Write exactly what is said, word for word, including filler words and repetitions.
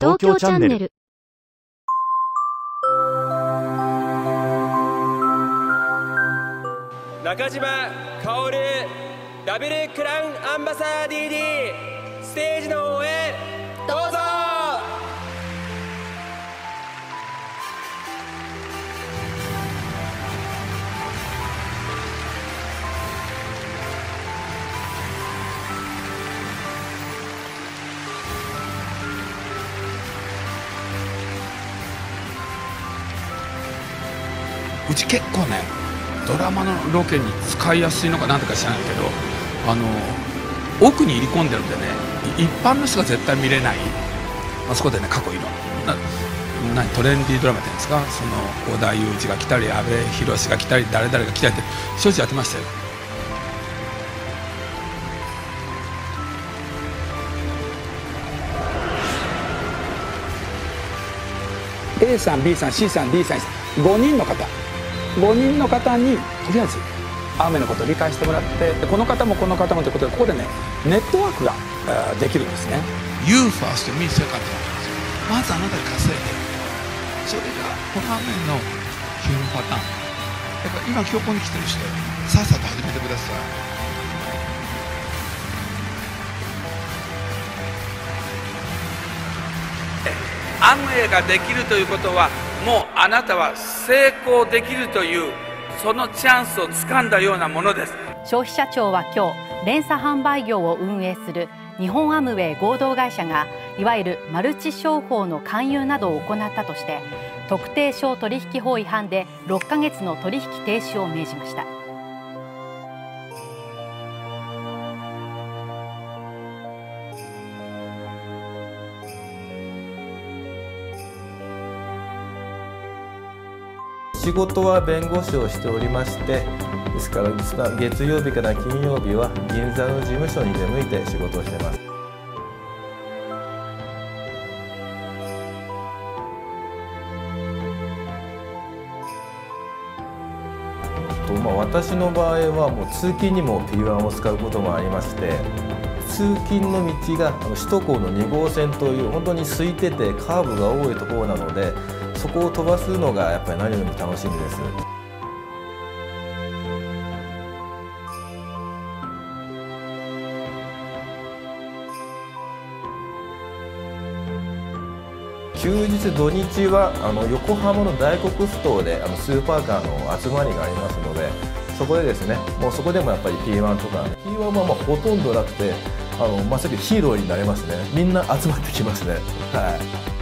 東京チャンネル。 中島薫ダブルクラウンアンバサダー ディーディー ステージの方へどうぞ。 うち結構ねドラマのロケに使いやすいのかなんとか知らないけど、あの奥に入り込んでるんでね、一般の人が絶対見れない、あそこでね過去いろんな何トレンディードラマっていうんですか、その織田裕二が来たり阿部寛が来たり誰々が来たりってしょっちゅうやってましたよ。A さん B さん C さん D さんごにんの方ごにんの方にとりあえず雨のことを理解してもらって、この方もこの方もということでここでねネットワークができるんですね。 You first me second まずあなたに稼いで、それがこの雨の基本パターンだから、今今日ここに来てる人さっさと始めてください。アムウェイができるということは、もうあなたは成功できるというそのチャンスをつかんだようなものです。 消費者庁は今日、連鎖販売業を運営する日本アムウェイ合同会社がいわゆるマルチ商法の勧誘などを行ったとして、特定商取引法違反でろっかげつの取引停止を命じました。 仕事は弁護士をしておりまして、ですから月曜日から金曜日は銀座の事務所に出向いて仕事をしています。とまあ、私の場合はもう通勤にも ピーワン を使うこともありまして、通勤の道が首都高のに号線という本当に空いててカーブが多いところなので、そこを飛ばすのがやっぱり何よりも楽しみです。休日土日はあの横浜の大黒ふ頭であのスーパーカーの集まりがありますので、そこでですね、もうそこでもやっぱり ピーワン とか ピーワン はまあほとんどなくて、あのまさにヒーローになれますね。みんな集まってきますね。はい。